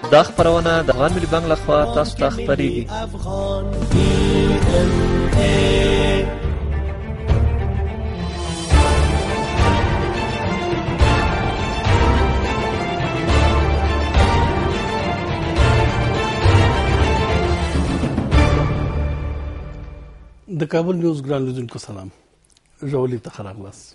دا خبرونه د افغان ملي بانک لخوا تاسو ته خپریږي. د کابل نیوز ګران لیدونکو سلام، ژولی ته ښه راغلاست.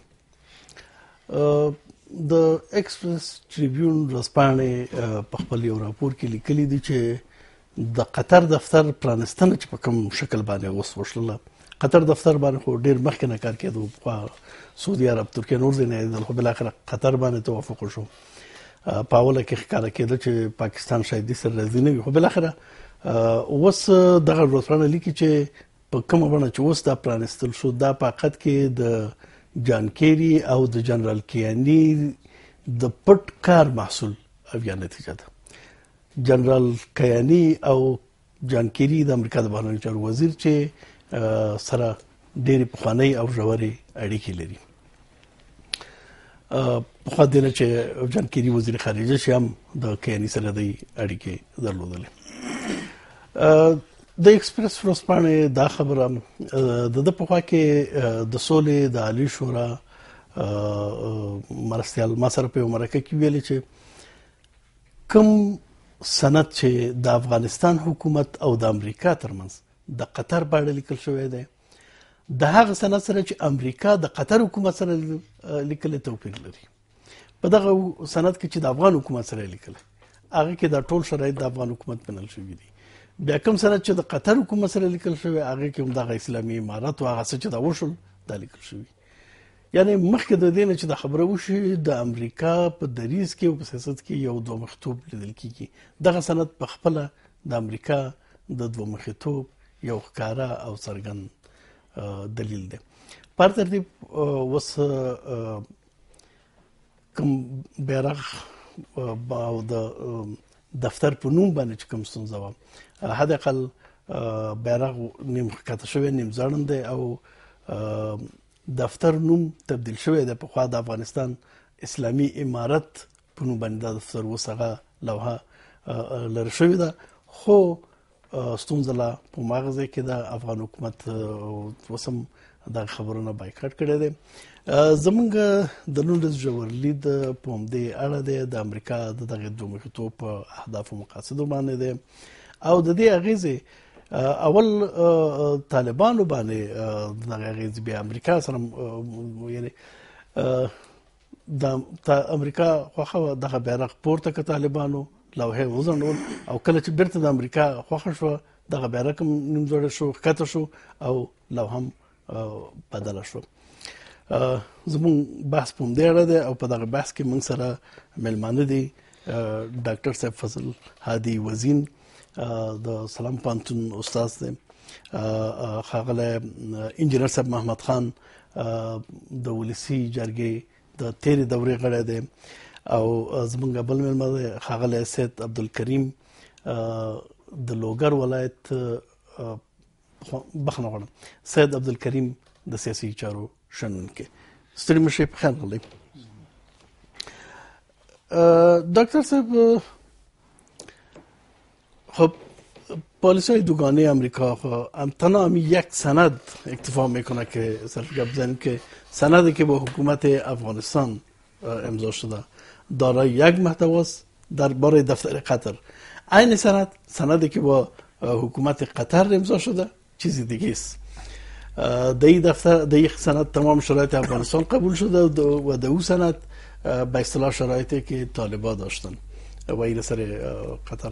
د ایکسپریس ټریبیون ورځپاڼې په خپل یو راپور کې لیکلي دي چې د قطر دفتر پرانستنه چې په کوم شکل باندې اوس وشله، قطر دفتر باندې خو ډېر مخکې نه کار کېدو، سعودي عرب، ترکیه، نور ځای نه یېدل، خو بالاخره قطر باندې توافق وشو. په اوله کې ښکاره کېده چې پاکستان شاید دې سره راضي نه وي، خو بالاخره اوس دغه ورځپاڼه لیکي چې په کومه بڼه چې اوس دا پرانستل شو، دا په حقیقت کې د جان کیری او د جنرال کیانی د پټ کار محصول او یا نتیجه ده. جنرال کیانی او جان کیری د امریکا د بهرنیو چارو وزیر چې سره ډېرې پخوانۍ او ژورې اړیکې لري. پخوا دې نه چې جان کیری وزیر خارجه چې هم د کیانی سره د اړیکې درلودلې. د ایکسپریس ورځپاڼې دا خبره د په خوا کې د سولې د عالی شورا مرستیال ما سره په یو مرکه کې ویلي چې کوم سند چې د افغانستان حکومت او د امریکا ترمنځ د قطر په اړه لیکل شوی دی، د هغه سند سره چې امریکا د قطر حکومت سره لیکل توپیر لري. په دغه سند کې چې د افغان حکومت سره لیکل، هغه کې د ټول شرایط د افغان حکومت منل شوي دي. بیا کوم سند چې د قطر حکومت سره لیکل شوی، هغه کې هم دغه اسلامي امارت او هغه څه چې دا وشول دا لیکل شوی. یعنی مخکې د دې نه چې دا خبره وشي، د امریکا په دریځ کې او په سیاست کې یو دوه مخیتوب لیدل کېږي. دغه سند په خپله د امریکا د دوه مخیتوب یو ښکاره او څرګند دلیل دی. په ترتیب اوس کوم بیرغ او د دفتر په نوم باندې چې کوم ستونزه وه، حداقل بیرغ نیم ښکته شوی، نیم ځوړند دی او دفتر نوم تبدیل شوی دی. پخوا د افغانستان اسلامي امارت په نوم باندې دا دفتر اوس هغه لوحه لرې شوې ده، خو ستونزه لا په هماغه ځای کې د افغان حکومت اوس هم دغه خبرونه بایکاټ کړی دی. زمونږ د نن ورځ ژور لید په همدې اړه دی، د امریکا د دغه دوه مخیتوب په اهدافو مقاصدو باندې دی او د دې اغیزې اول طالبانو باندې دغه اغیزې بیا امریکا سره، یعنی د امریکا خوښه دغه بیرغ پورته که طالبانو لوحې وځنډول او کله چې بیرته د امریکا خوښه شوه، دغه بیرغ هم نیم ځوړی شو، ښکته شو او لوحه هم بدله شو. زمون بحث په همدې اړه دی او په دغه بحث کې موږ سره مېلمانه دي ډاکټر صاحب فضل هادي وزین، د سلام پوهنتون استاد دی، ښاغلی انجینر صاحب محمد خان د ولسي جرګې د تېرې دورې غړی دی او زمونږ بل مېلمه دی ښاغلی سید عبدالکریم د لوګر ولایت، بخښنه غواړم، سید عبدالکریم د سیاسي چارو شنونکی. ستړي مشئ، په خیر راغلی. دکتر صاحب، خب پالیسی دوگانه امریکا تنها یک سند اکتفا میکنه که صرف گپ بزنیم که سندی که با حکومت افغانستان امضا شده دارای یک محتواست درباره دفتر قطر. این سندی که با حکومت قطر امضا شده چیزی دیگه است. در این دفتر، در یک سند تمام شرایط افغانستان قبول شده و در او سند به اصطلاح شرایطی که طالبان داشتن و این سر قطر.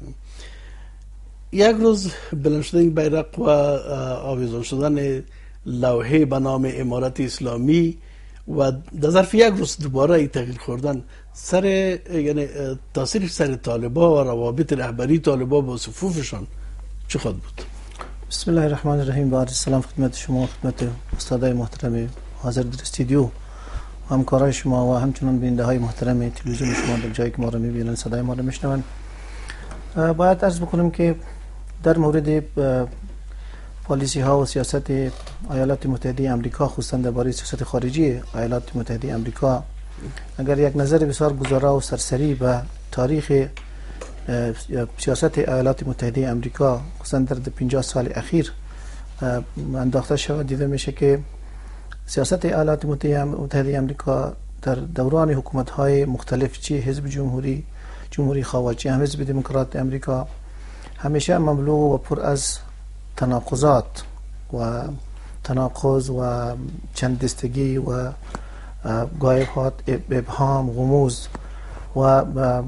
یک روز بلند شدن بیرق و آویزان شدن لوحه به نام امارت اسلامی و در ظرف یک روز دوباره تغییر خوردن سر، یعنی تاثیرش سر طالبان و روابط رهبری طالبان با صفوفشان چه خود بود؟ بسم الله الرحمن الرحیم. با عرض سلام خدمت شما، خدمت استادای محترم حاضر در استودیو و همکارای شما و همچنان بیننده های محترم تلویزیون شما در جایی که ما را میبینن، صدای ما را میشنون. باید عرض بکنم که در مورد پالیسی ها و سیاست ایالات متحده آمریکا، خصوصا درباره سیاست خارجی ایالات متحده آمریکا، اگر یک نظر بسیار گذرا و سرسری به تاریخ سیاست ایالات متحده آمریکا خصوصا در 50 سال اخیر انداخته شود، دیده میشه که سیاست ایالات متحده آمریکا در دوران حکومت‌های مختلف، چه حزب جمهوری خواه، چه هم حزب دموکرات آمریکا، همیشه مملو و پر از تناقضات و تناقض و چند دستگی و گاهی ابهام، غموز و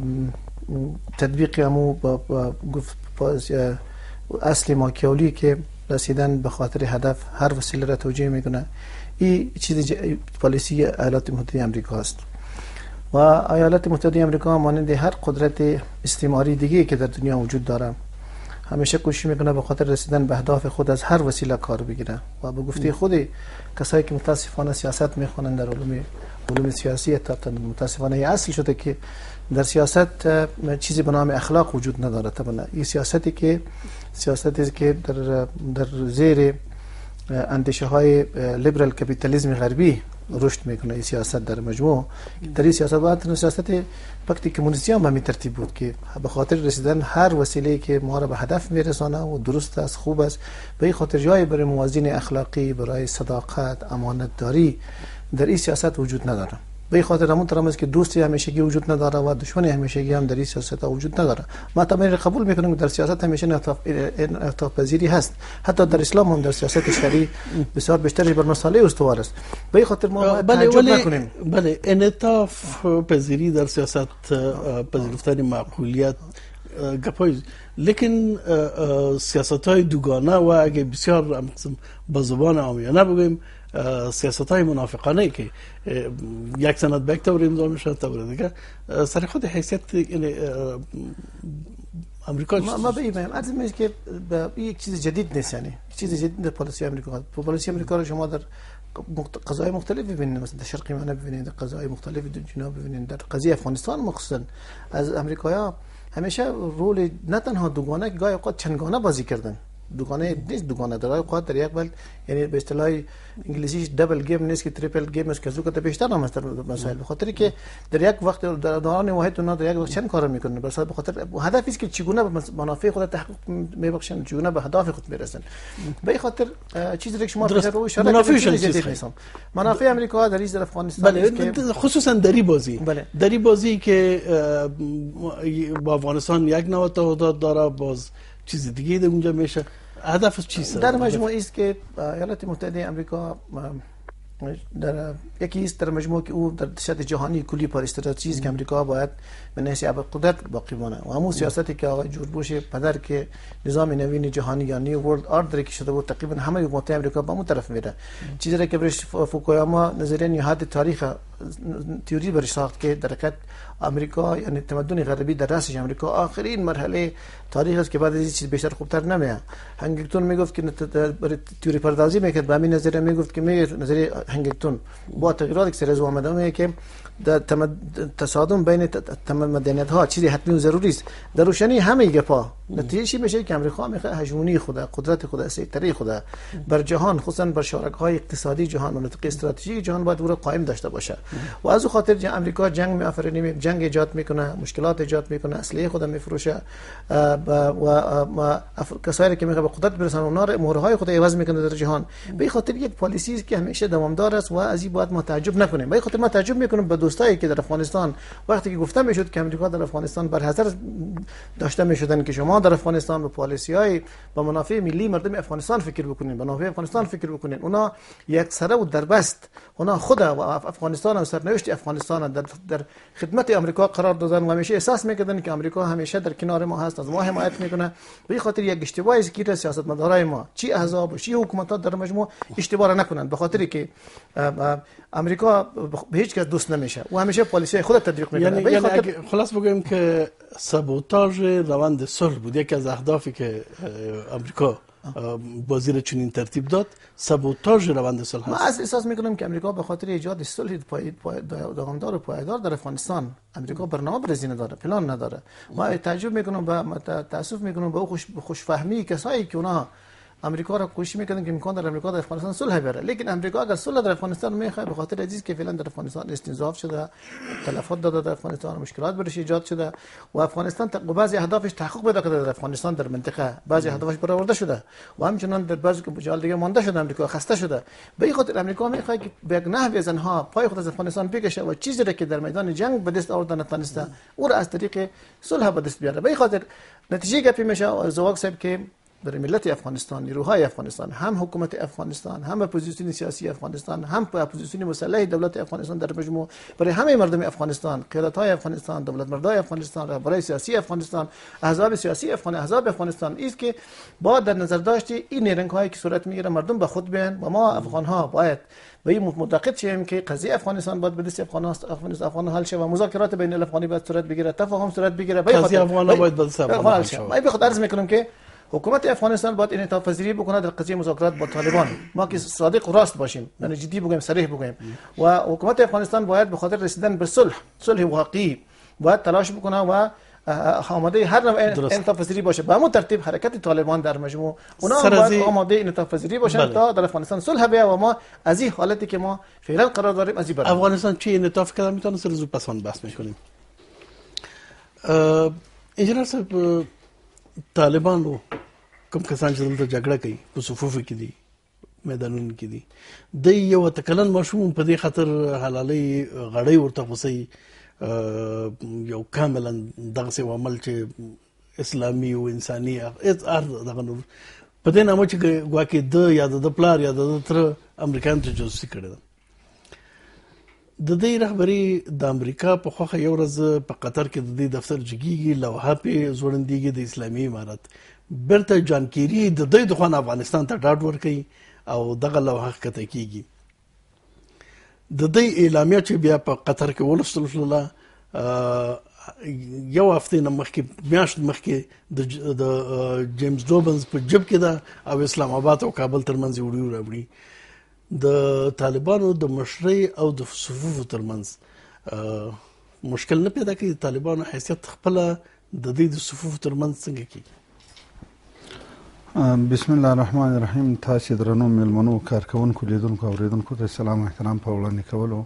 تطبیق همو اصل ماکیاولی که رسیدن به خاطر هدف هر وسیله را توجیه میکنه. این چیز پالیسی ایالات متحده آمریکا است و ایالات متحده آمریکا مانند هر قدرت استعماری دیگه که در دنیا وجود داره همیشه کوشش میکنه به خاطر رسیدن به اهداف خود از هر وسیله کار بگیره و به گفته خود کسایی که متاسفانه سیاست میخونن در علوم سیاسی تا متاسفانه اصل شده که در سیاست چیزی به نام اخلاق وجود نداره. طبعا این سیاستی که در زیر اندیشه های لیبرال کپیتالیسم غربی رشد میکنه. این سیاست در مجموع در این سیاست باید سیاست وقتی کمونیستی هم همین ترتیب بود که به خاطر رسیدن هر وسیله که ما را به هدف میرسانه و درست است، خوب است، به این خاطر جای برای موازین اخلاقی، برای صداقت، امانت داری در این سیاست وجود نداره. به این خاطر همون طرح است که دوستی همیشگی وجود نداره و دشمنی همیشگی هم در این سیاست وجود نداره. ما تمام قبول میکنیم که در سیاست همیشه انعطاف پذیری هست. حتی در اسلام هم در سیاست شرعی بسیار بیشتر بر مسائل استوار است. به این خاطر ما تعجب نکنیم. بله، انعطاف پذیری در سیاست، پذیرفتن معقولیت گپای، لیکن سیاست‌های دوگانه و اگه بسیار با زبان عامیانه بگویم سیاست های منافقانه که یک سند به یک طور امضا میشه، طور دیگه سر خود حیثیت امریکا ما به این عرض میشه که یک چیز جدید نیست. یعنی چیز جدید در پالیسی امریکا. پالیسی امریکا رو شما در قضايا مختلف ببینید، مثلا در شرق میانه ببینید، در قضايا مختلف در جنوب ببینید، در قضیه افغانستان مخصوصا از امریکایا همیشه رول نه تنها دوگانه که گاهی اوقات چندگانه بازی کردن. دوگانه نیست، دوگانه در اوقات در یک بل، یعنی به اصطلاح انگلیسیش دبل گیم نیست که تریپل گیم است که زوکت بیشتر هم است مسائل، به خاطر که در یک وقت در دوران واحد اونا در یک وقت چند کار میکنن، به خاطر هدفی است که چگونه به منافع خود تحقق میبخشن، چگونه به اهداف خود میرسن. به این خاطر چیزی که شما به روی اشاره کردید منافع امریکا در این افغانستان بله، که خصوصا دری بازی بله. دری بازی که با افغانستان یک نوع تعهدات داره، باز چیز دیگه در اونجا میشه. هدف چیست در مجموع است که ایالات متحده آمریکا در یکی است در مجموع که او در سطح جهانی کلی پر استراتژی که آمریکا باید به نحو قدرت باقی مانه و همون سیاستی که آقای جورج بوش پدر که نظام نوین جهانی یا نیو ورلد آردر که شده بود تقریبا همه حکومت‌های آمریکا به اون طرف میره. چیزی را که برش فوکویاما نظریه نهاد تاریخ تئوری برش ساخت که در حقیقت آمریکا یعنی تمدن غربی در رأسش آمریکا آخرین مرحله تاریخ است که بعد از این چیز بیشتر خوبتر نمیاد. هنگیکتون میگفت که تئوری پردازی میکرد، به همین نظریه میگفت که نظریه هنگیکتون با تغییراتی که سر از اومده میگه که تصادم بین مدنیت ها چیزی حتمی و ضروری است. در روشنی همه گپا نتیجه چی میشه که امریکا میخواد هژمونی خود، قدرت خود، سیطره خود بر جهان، خصوصا بر شرکای اقتصادی جهان، مناطق استراتژیک جهان باید او را قائم داشته باشه و از او خاطر امریکا جنگ میآفرینه، جنگ ایجاد میکنه، مشکلات ایجاد میکنه، اسلحه خود میفروشه و کسایی که میخواد به قدرت برسونه اونا را مهرهای خود عوض میکنه در جهان. به این خاطر یک پالیسی است که همیشه دوامدار است و از این باید ما تعجب نکنیم. به این خاطر ما تعجب میکنیم به دوستایی که در افغانستان وقتی که گفته میشد که امریکا در افغانستان بر حذر داشته میشدن که شما در افغانستان به پالیسی‌های با منافع ملی مردم افغانستان فکر بکنین، به منافع افغانستان فکر بکنین. اونا یک سره و دربست، اونا خود و افغانستان و سرنوشت افغانستان در خدمت امریکا قرار دادن و همیشه احساس میکردن که امریکا همیشه در کنار ما هست، از ما حمایت میکنه. به این خاطر یک اشتباهی است که سیاستمدارای ما چی احزاب و چی حکومتات در مجموع اشتباه نکنن، به خاطر که امریکا به هیچ کس دوست نمیشه و همیشه پالیسی خود تطبیق میکنه. یعنی خلاص بگویم که سابوتاژ روند صلح بود یکی از اهدافی که امریکا با زیر چنین ترتیب داد. سابوتاژ روند صلح هست. ما از احساس میکنم که امریکا به خاطر ایجاد صلح دوامدار و پایدار در افغانستان امریکا برنامه برزی نداره، پلان نداره. ما تعجب میکنم و تاسف میکنم به خوشفهمی کسایی که اونا امریکا را کوشش میکردن که امکان در امریکا در افغانستان صلح بیاره، لیکن امریکا اگر صلح در افغانستان میخواد به خاطر عزیز که فعلا در افغانستان استنزاف شده، تلفات داده در افغانستان، مشکلات برش ایجاد شده و افغانستان بعضی اهدافش تحقق پیدا کرده در افغانستان در منطقه، بعضی اهدافش برآورده شده و همچنان در بعضی جای دیگه مانده شده، امریکا خسته شده. به این خاطر امریکا میخواد که به یک نحوی از آنها پای خود از افغانستان بکشه و چیزی را که در میدان جنگ به دست آوردن نتونسته او را از طریق صلح به دست بیاره. به این خاطر نتیجه گپی میشه زواگ صاحب که برای ملت افغانستان، نیروهای افغانستان، هم حکومت افغانستان، هم اپوزیسیون سیاسی افغانستان، هم اپوزیسیون مسلح دولت افغانستان در مجموع، برای همه مردم افغانستان، قیادت‌های افغانستان، دولتمردای افغانستان، رهبران سیاسی افغانستان، احزاب سیاسی احزاب افغانستان است که با در نظر داشت این نیرنگ‌هایی که صورت میگیره مردم به خود بیان و ما افغان‌ها باید به این معتقد شیم که قضیه افغانستان باید به دست افغان حل شه و مذاکرات بین الافغانی باید صورت بگیره، تفاهم صورت بگیره. قضیه افغان‌ها باید به دست افغان حل شه. من بخاطر عرض میکنم که حکومت افغانستان باید انعطاف پذیری بکنه در قضیه مذاکرات با طالبان. ما که صادق و راست باشیم، یعنی جدی بگویم، صریح بگویم، و حکومت افغانستان باید به خاطر رسیدن به صلح واقعی باید تلاش بکنه و آماده هر نوع انعطاف پذیری باشه. به همون ترتیب حرکت طالبان در مجموع اونا هم باید آماده انعطاف پذیری باشن تا در افغانستان صلح بیاید و ما از این حالتی که ما فعلا قرار داریم از این بریم. افغانستان چی انعطاف کردن میتونه سر زود پسان بحث میکنیم. انجینر صاحب، طالبانو کوم کسان چې دلته جګړه کوي په صفوفو کې دي، میدانونو کې دي، د یو تکلن ماشوم په دې خاطر حلالي غړی ورته غوسي یو کاملا دغسې عمل چې اسلامي او انساني دغه نور په دې نامه چې ګواکې د یا د پلار یا د تر امریکایانو ته جاسوسي کړې ده. د دې رهبري د امریکا په خوښه یو ورځ په قطر کې د دې دفتر جګیږي، لوحه پې ځوړندېږي د اسلامي امارت. بیرته جان کیری د دوی د خوان افغانستان ته ډاډ ورکوي او دغه لوحه ښکته کیږي. د دې اعلامیه چې بیا په قطر کې ولوستل شوله، یو هفته نه مخکې، میاشت مخکې د جیمز دوبنز په جب کې ده او اسلام آباد او کابل ترمنځ وړي راوړي. د طالبانو د مشرۍ او د صفوفو ترمنځ مشکل نه پیدا کوي؟ د طالبانو حیثیت خپله د دې د صفوفو ترمنځ څنګه کیږي؟ بسم الله الرحمن الرحیم. تاسې درنو میلمنو، کارکوونکو، لیدونکو، اوریدونکو ته سلام احترام په وړاندې کولو.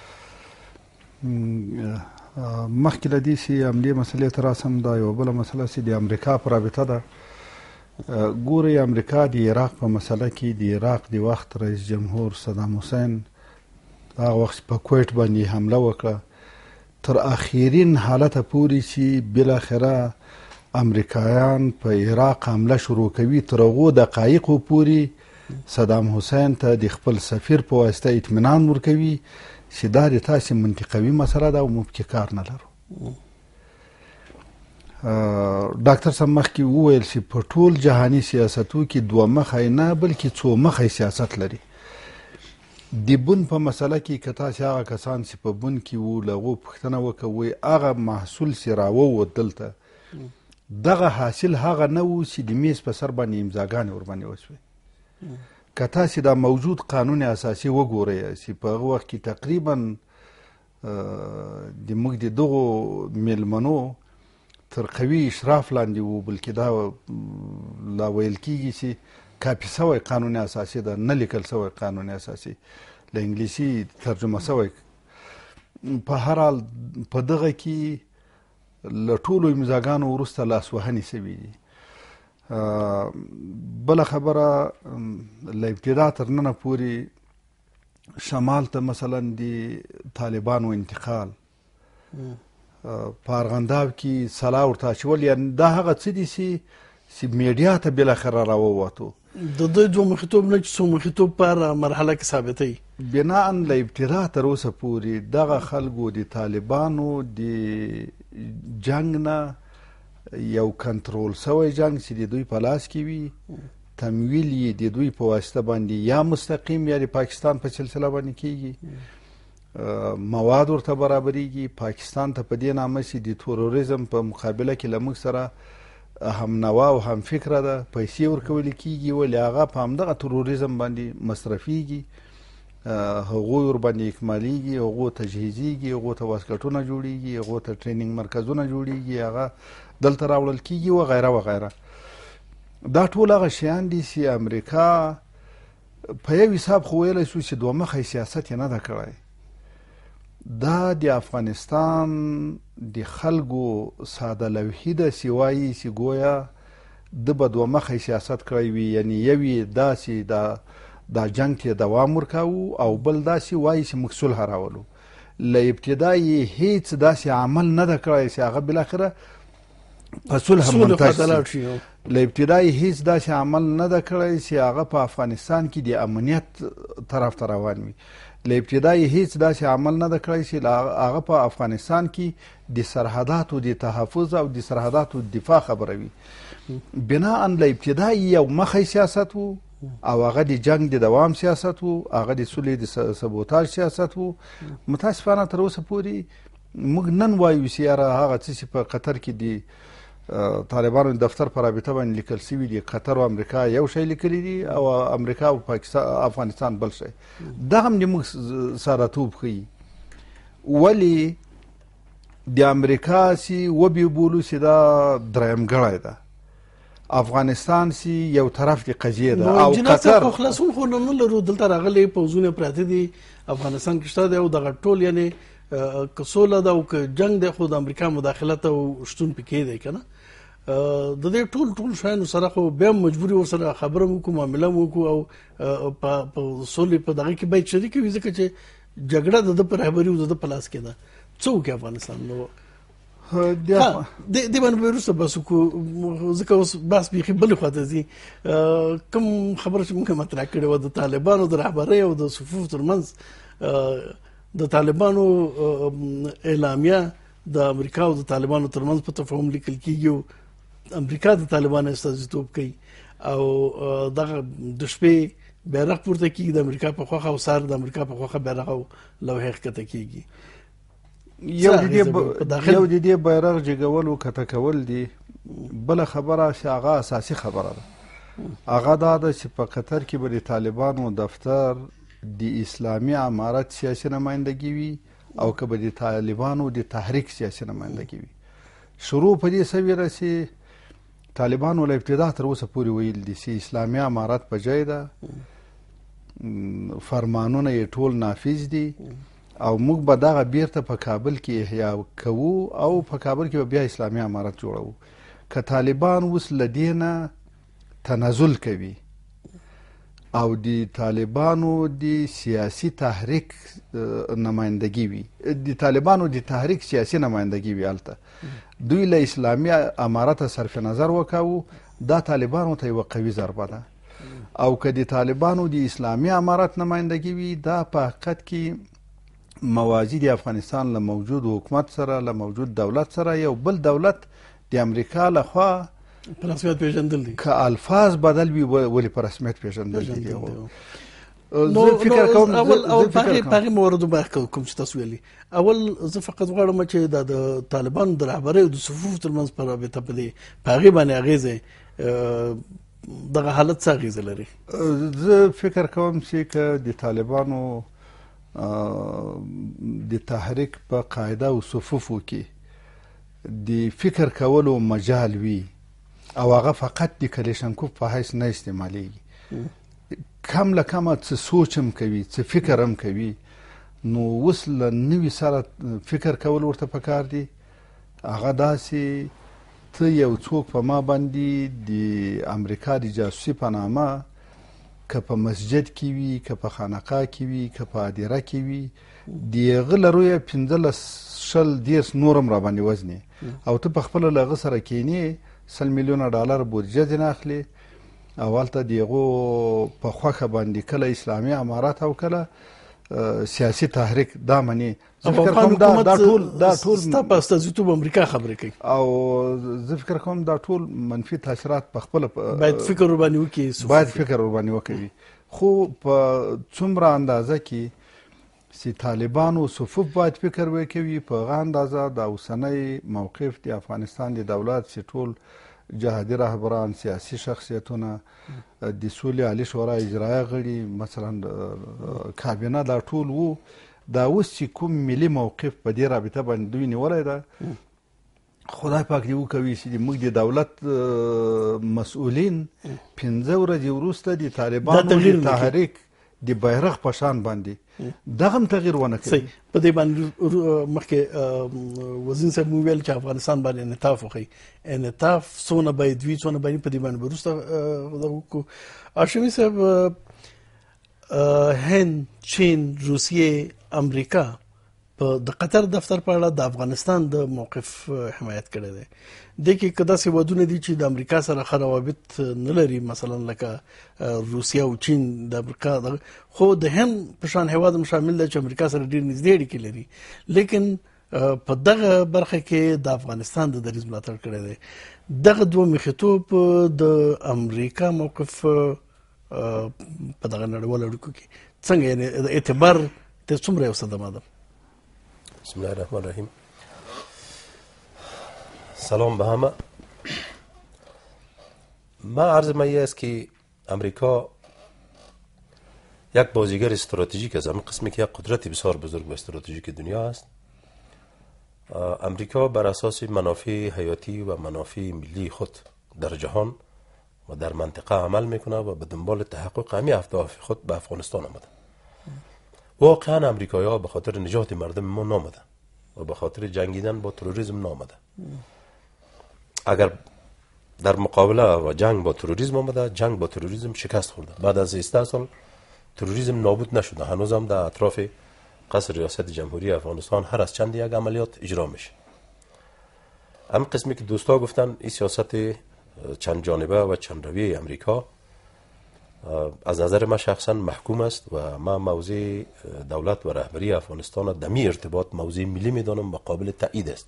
مخکې له دې چې همدې مسلې ته راسم، دا یوه بله مسله چې د امریکا په رابطه ده. ګورئ، امریکا د عراق په مسله کې د عراق د وخت رئیس جمهور صدام حسین هغه وخت په کویټ باندې حمله وکړه، تر اخرین حالته پورې چې بالاخره امریکایان په عراق حمله شروع کوي، تر هغو دقایقو پورې صدام حسین ته د خپل سفیر په واسطه اطمینان ورکوي چې دا د تاسې منطقوي مسله ده او موږ پکې کار نه لرو. ډاکټر صاحب مخکې وویل چې په ټول جهاني سیاستو کې دوه مخی نه بلکې څو مخی سیاست لري. د بون په مسله کې که تاسې هغه کسان چې په بون کې وو له هغو پوښتنه وکوئ، هغه محصول چې راووت دلته، دغه حاصل هغه نه و چې د میز په سر باندې امضاګانې ورباندې وشوې. که تاسې دا موجود قانون اساسي وګورئ چې په هغه وخت کې تقریبا د موږ د دغو میلمنو تر قوي اشراف لاندې وو، بلکې دا لا ویل کېږي چې کاپي سوی قانون اساسي ده، نه لیکل سوی قانون اساسي، له انګلیسي ترجمه سوی. په هر حال په دغه کې له ټولو امضاګانو وروسته لاسوهنې سوي دي. بله خبره، له ابتدا تر ننه پورې شمال ته مثلا د طالبانو انتقال، په ارغنداب کې سلا ورته اچول، یعنې دا هغه څه دي چې میډیا ته بالاخره راووتو. د دوی دوه مخیتوب نه چې څو مخیتوب په مرحله کې ثابتوي. بناء له ابتدا تر اوسه پورې دغه خلکو د طالبانو د جنگ نه یو کنټرول سوی جنگ چې د دوی په لاس کې وي، تمویل یې د دوی په واسطه باندې یا مستقیم یا د پاکستان په سلسله باندې کیږي، مواد ورته برابریږي. پاکستان ته په دې نامه چې د تروریزم په مقابله کې له موږ سره هم نوا او هم فکره ده، پیسې ورکول کیږي، ولې هغه په همدغه تروریزم باندې مصرفیږي، هغوی ورباندې اکمالیږي، هغو تجهیزیږي، هغو ته واسکټونه جوړیږي، هغو ته ټریننګ مرکزونه جوړیږي، هغه دلته راوړل کیږي وغیره وغیره. دا ټول هغه شیان دي چې امریکا په یو حساب خو ویلی شو چې دوه مخی سیاست یې نه ده کړی. دا د افغانستان د خلکو ساده لوحي ده چې وایي چې ګویا ده به دوه مخی سیاست کړی وي، یعنی یو یې داسې دا جنګ ته دوام ورکاوه او بل داسې وایي چې موږ صلح راولو. له ابتدا یې هیڅ داسې عمل نه ده کړی چې هغه بالاخره په صلح منتج شي. له ابتدا یې هیڅ داسې عمل نه ده کړی چې هغه په افغانستان کې د امنیت طرف ته روان وي. له ابتدا یې هیڅ داسې عمل نه ده کړی چې هغه په افغانستان کې د سرحداتو د تحفظ او د سرحداتو دفاع خبره وي. بناء له ابتدا یو مخی سیاست و او هغه د جنگ د دوام سیاست و، هغه د صلح د سبوتاژ سیاست و. متاسفانه تر اوسه پورې موږ نن وایو چې یاره هغه څه چې په قطر کې د طالبانو دفتر په رابطه باندې لیکل شوي دي، قطر او امریکا یو شی لیکلی دي او امریکا او افغانستان بل شی. دا هم د موږ سادهتوب ښیي. ولې د امریکا چې وبولو چې دا درېیمګړی ده، افغانستان چې یو طرف د قضیې ده او قطر خلاصون خو نه لرو. دلته راغلي پوځونه پراته دي افغانستان کې شته دی او دغه ټول یعنی که سوله ده او که جنگ دی خو د امریکا مداخلت او شتون پکې دی که نه. د دې ټول شیانو سره خو بیا مجبوري ورسره خبره وکړو، معامله وکړو او په سولې په دغه کې باید شریک وي، ځکه چې جګړه د ده په رهبري او د ده په لاس کې ده. څه وکړي افغانستان؟ نو دې باندې به وروسته بحث وکړو، ځکه اوس بحث بیخي بلې خوا ته ځي. کوم خبره چې موږ مطرح کړې وه د طالبانو د رهبرۍ او د صفوف ترمنځ، د طالبانو اعلامیه د امریکا او د طالبانو ترمنځ په تفاهم لیکل کېږي او امریکا د طالبانو استازیتوب کوي او دغه د شپې بیرغ پورته کېږي د امریکا په خوښه او سهار د امریکا په خوښه بیرغ او لوحې ښکته کېږي. یو د دې بیرغ جګول او کته کول دي. بله خبره چې هغه اساسي خبره ده هغه دا ده چې په قطر کې به د طالبانو دفتر د اسلامي امارت سیاسي نمایندګي وي او که به د طالبانو د تحریک سیاسي نمایندګي وي. شروع په دې سویره چې طالبانو له ابتدا تر اوسه پورې ویل دي چې اسلامي امارت په ځای ده، فرمانونه یې ټول نافذ دي او موږ به دغه بیرته په کابل کې احیا کوو او په کابل کې به بیا اسلامي امارت جوړوو. که طالبان اوس له دې نه تنزل کوي او د طالبانو د سیاسي تحریک نمایندګي وي، د طالبانو د تحریک سیاسي نمایندګي وي، هلته دوی له اسلامي امارت صرف نظر وکاو، دا طالبانو ته یوه قوي ضربه ده. او که د طالبانو د اسلامي امارت نمایندګي وي، دا په حقیقت کې موازی د افغانستان له موجود حکومت سره، له موجود دولت سره یو بل دولت د امریکا لخوا په رسمیت پیژندل دي. که الفاظ بدل وي ولې په رسمیت پیژندل دي. زه فکر کوم اول پاغي موردو باندې کوم چې تاسو ویلي، اول زه فقط غواړم چې د طالبانو د رهبرۍ او د صفوف ترمنځ په رابطه په دې پاغي باندې اغیزه دغه حالت څه اغیزه لري. زه فکر کوم چې که د طالبانو د تحریک په قاعده او صفوفو کې د فکر کولو مجال وي او هغه فقط د کلیشنکوف په حیث نه استعمالیږي، کم له کمه څه سوچ هم کوي، څه فکر هم کوي، نو اوس له نوي سره فکر کول ورته پکار دي. هغه داسې ته یو څوک په ما باندې د امریکا د جاسوسي په نامه که په مسجد کې وي، که په خانقاه کې وي، که په هدیره کې وي، د هغه له رویه 15-20 نور هم راباندې وزنې او ته په خپله له هغه سره کښېنې $100 میلیونه بودجه ځینې اخلي او هلته د هغو په خوښه باندې کله اسلامي امارت او کله سیاسي تحریک دا مني. زه فکر کوم دا ټول ستا په استازیتوب امریکا خبرې کوي او زه فکر کوم دا ټول منفي تاثیرات په خپله باید فکر ورباندې وکوي. خو په څومره اندازه کې چې طالبانو صفوف باید فکر وکوي، په هغه اندازه د اوسنی موقف د افغانستان د دولت چې ټول جهادي رهبران، سیاسي شخصیتونه، د سولې عالی شورا اجرایه غړي، مثلا کابینه، دا ټول وو. دا اوس چې کوم ملي موقف په دې رابطه باندې دوی نیولی ده، خدای پاک دې وکوي چې موږ د دولت مسؤلین 15 ورځې وروسته د طالبانو د تحریک د بیرغ په شان باندې دغه تغییر ونه کړي. په دې باندې مخکې وزیر صاحب ویل چې افغانستان باندې انعطاف وکړي، انعطاف څونه باید وي څونه باید په دې باندې وروسته وکړو. هاشمي صاحب، هند، چین، روسیې، امریکا په د قطر دفتر په اړه د افغانستان د موقف حمایت کړی دی. د کې که داسې ودونه دي چې د امریکا سره ښه روابط نه لري، مثلا لکه روسیه او چین د امریکا خو د هند په شان هیواد هم شامل دی چې امریکا سره ډېر نږدې اړیکې لري، لیکن په دغه برخه کې د افغانستان د دریځ ملاتړ کړی دی. دغه دوه مخیتوب د امریکا موقف په دغه نړیوالو اړیکو کې څنګه، یعنی اعتبار ته څومره یو صدمه ده؟ بسم الله الرحمن الرحیم. سلام به همه. من عرض من این است که امریکا یک بازیگر استراتژیک است، همین قسمی که یک قدرت بسیار بزرگ و استراتژیک دنیا است. امریکا بر اساس منافع حیاتی و منافع ملی خود در جهان و در منطقه عمل میکنه و به دنبال تحقق همین اهداف خود به افغانستان آمده. واقعا امریکایی‌ها به خاطر نجات مردم ما نامده و به خاطر جنگیدن با تروریسم نامده. اگر در مقابله و جنگ با تروریسم آمده، جنگ با تروریسم شکست خورده. بعد از 13 سال تروریسم نابود نشده، هنوز هم در اطراف قصر ریاست جمهوری افغانستان هر از چند یک عملیات اجرا میشه. هم قسمی که دوستا گفتن این سیاست چند جانبه و چند رویه امریکا از نظر من شخصا محکوم است و من موضع دولت و رهبری افغانستان دمی ارتباط موضع ملی میدانم و قابل تایید است.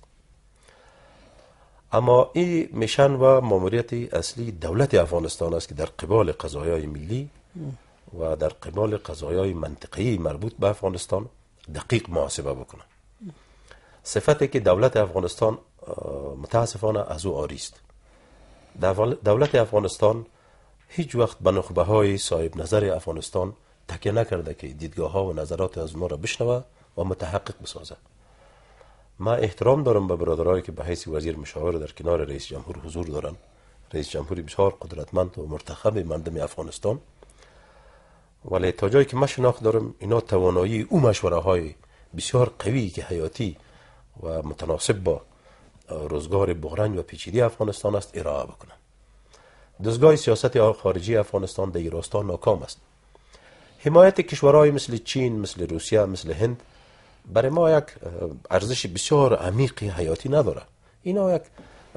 اما این میشن و ماموریت اصلی دولت افغانستان است که در قبال قضایای ملی و در قبال قضایای منطقه‌ای مربوط به افغانستان دقیق محاسبه بکنه. صفتی که دولت افغانستان متاسفانه از او عاری است. دولت افغانستان هیچ وقت به نخبه های صاحب نظر افغانستان تکیه نکرده که دیدگاه ها و نظرات از ما را بشنوه و متحقق بسازه. من احترام دارم به برادرایی که به حیث وزیر مشاور در کنار رئیس جمهور حضور دارن. رئیس جمهوری بسیار قدرتمند و مرتخب مردم افغانستان، ولی تا جایی که من شناخت دارم اینا توانایی او مشوره های بسیار قوی که حیاتی و متناسب با روزگار بحران و پیچیده افغانستان است ارائه بکنن. دستگاه سیاست خارجی افغانستان در راستا ناکام است. حمایت کشورهای مثل چین، مثل روسیه، مثل هند برای ما یک ارزش بسیار عمیقی حیاتی نداره. اینا یک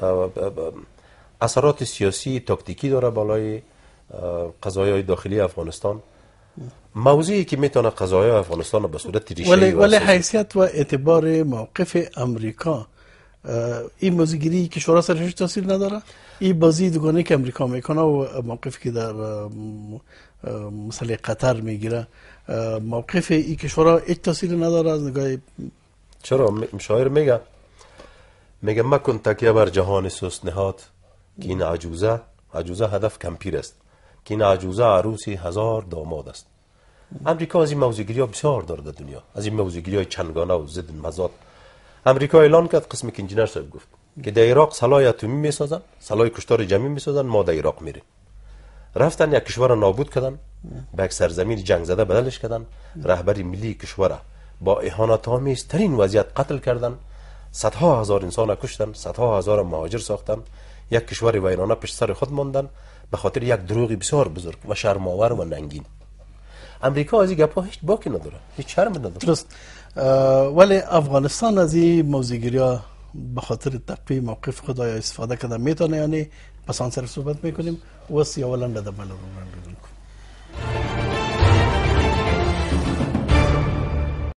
اثرات سیاسی تاکتیکی داره بالای قضایای داخلی افغانستان. موضوعی که میتونه قضایای افغانستان به صورت ریشه‌ای ولی حیثیت و اعتبار موقف امریکا این بازیگیری کشورها سر هیچ تاثیر نداره؟ این بازی دوگانه که امریکا میکنه و موقفی که در مسئله قطر میگیره، موقف این کشورها هیچ تاثیر نداره از نگاه؟ چرا؟ مشاور میگه مکن تکیه بر جهان سست نهاد که این عجوزه هدف کمپیر است، که این عجوزه عروسی 1000 داماد است. امریکا از این موضوعگیری ها بسیار داره در دنیا، از این موضوعگیری های چندگانه و ضد مزاد. امریکا اعلان کرد، قسمی که انجینر صاحب گفت، که در عراق سلاح اتمی میسازن، سلاح کشتار جمعی میسازن، ما در عراق میریم. رفتن یک کشور نابود کردن، به یک سرزمین جنگ زده بدلش کردن، رهبری ملی کشور با اهانت‌آمیز ترین وضعیت قتل کردن، صدها هزار انسان کشتن، صدها هزار مهاجر ساختن، یک کشور ویرانه پشت سر خود ماندن به خاطر یک دروغی بسیار بزرگ و شرم‌آور و ننگین. امریکا از این گپ‌ها هیچ باکی نداره، هیچ شرم نداره. درست. ولی افغانستان از این موضوعگیری‌ها به خاطر تقویه موقف خود استفاده کرده میتونه، یعنی پس آن سر صحبت میکنیم. وسی اولا ده بله